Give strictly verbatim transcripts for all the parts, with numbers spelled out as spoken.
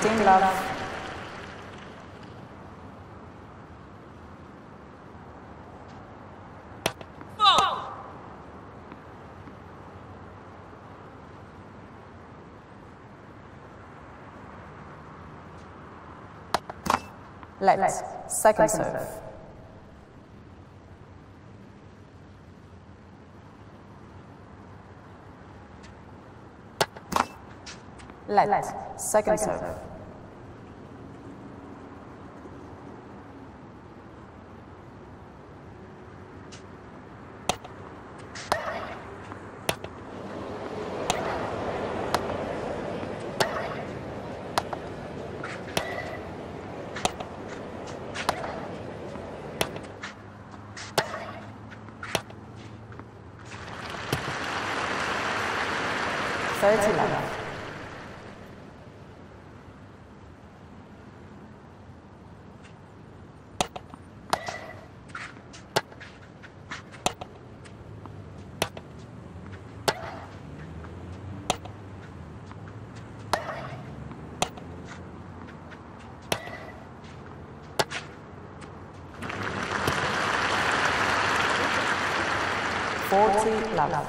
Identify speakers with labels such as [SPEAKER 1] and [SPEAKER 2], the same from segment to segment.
[SPEAKER 1] fifteen love. Let, second serve. Let, second serve. thirty love. forty love.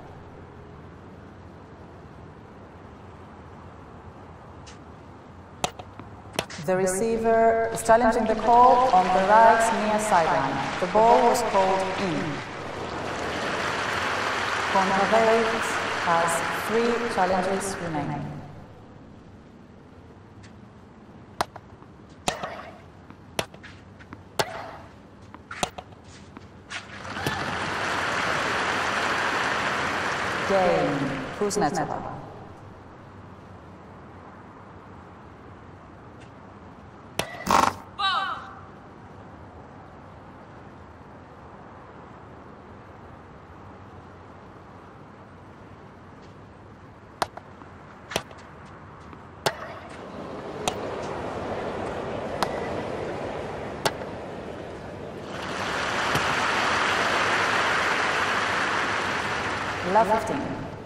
[SPEAKER 1] The receiver is challenging the call on the right near sideline. The ball was called in. Konrad has three challenges remaining. Game, Kuznetsova. Love fifteen.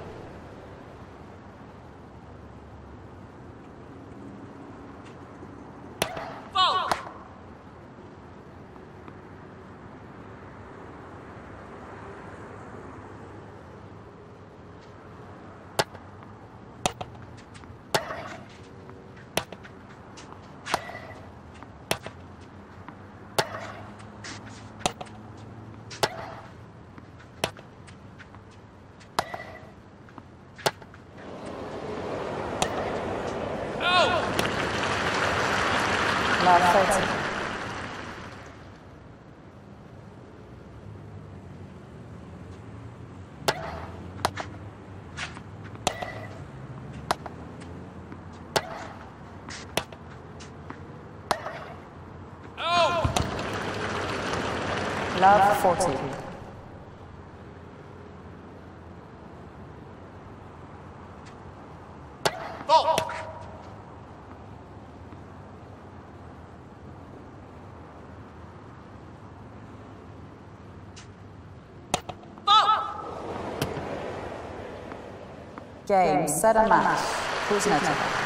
[SPEAKER 1] Love thirty. Oh. Love forty. Oh. Game, set and match. Kuznetsova.